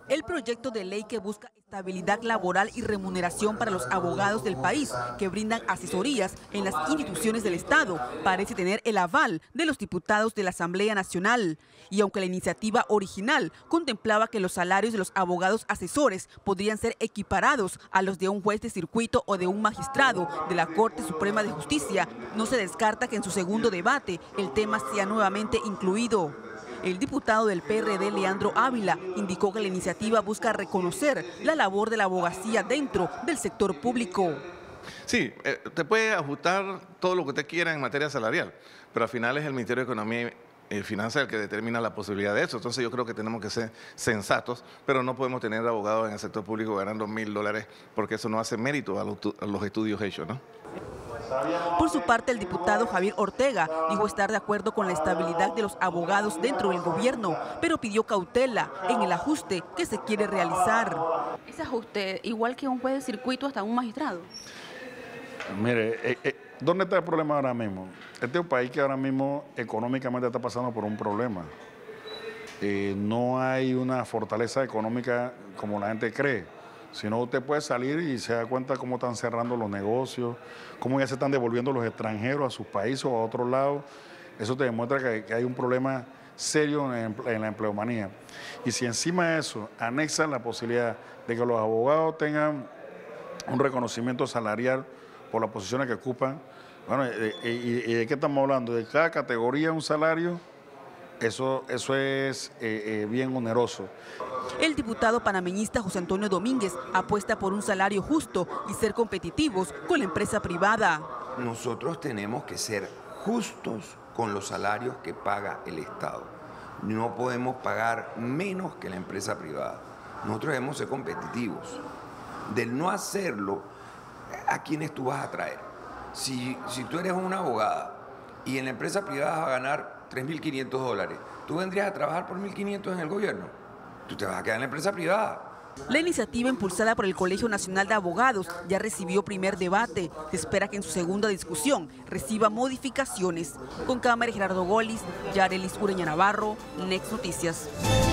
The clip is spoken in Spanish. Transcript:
El proyecto de ley que busca estabilidad laboral y remuneración para los abogados del país que brindan asesorías en las instituciones del Estado parece tener el aval de los diputados de la Asamblea Nacional. Y aunque la iniciativa original contemplaba que los salarios de los abogados asesores podrían ser equiparados a los de un juez de circuito o de un magistrado de la Corte Suprema de Justicia, no se descarta que en su segundo debate el tema sea nuevamente incluido. El diputado del PRD, Leandro Ávila, indicó que la iniciativa busca reconocer la labor de la abogacía dentro del sector público. Sí, usted puede ajustar todo lo que usted quiera en materia salarial, pero al final es el Ministerio de Economía y Finanzas el que determina la posibilidad de eso. Entonces yo creo que tenemos que ser sensatos, pero no podemos tener abogados en el sector público ganando $1000 porque eso no hace mérito a los estudios hechos, ¿no? Por su parte, el diputado Javier Ortega dijo estar de acuerdo con la estabilidad de los abogados dentro del gobierno, pero pidió cautela en el ajuste que se quiere realizar. ¿Ese ajuste igual que un juez de circuito hasta un magistrado? Mire, ¿dónde está el problema ahora mismo? Este es un país que ahora mismo económicamente está pasando por un problema. No hay una fortaleza económica como la gente cree. Si no, usted puede salir y se da cuenta cómo están cerrando los negocios, cómo ya se están devolviendo los extranjeros a sus países o a otros lados. Eso te demuestra que hay un problema serio en la empleomanía. Y si encima de eso anexan la posibilidad de que los abogados tengan un reconocimiento salarial por las posiciones que ocupan, bueno, ¿y de qué estamos hablando? De cada categoría un salario. Eso es bien oneroso. El diputado panameñista José Antonio Domínguez apuesta por un salario justo y ser competitivos con la empresa privada. Nosotros tenemos que ser justos con los salarios que paga el Estado. No podemos pagar menos que la empresa privada. Nosotros debemos ser competitivos. Del no hacerlo, ¿a quiénes tú vas a traer? Si tú eres una abogada y en la empresa privada vas a ganar $3.500, ¿tú vendrías a trabajar por $1.500 en el gobierno? Tú te vas a quedar en la empresa privada. La iniciativa impulsada por el Colegio Nacional de Abogados ya recibió primer debate. Se espera que en su segunda discusión reciba modificaciones. Con cámara Gerardo Golis, Yarelis Ureña Navarro, Next Noticias.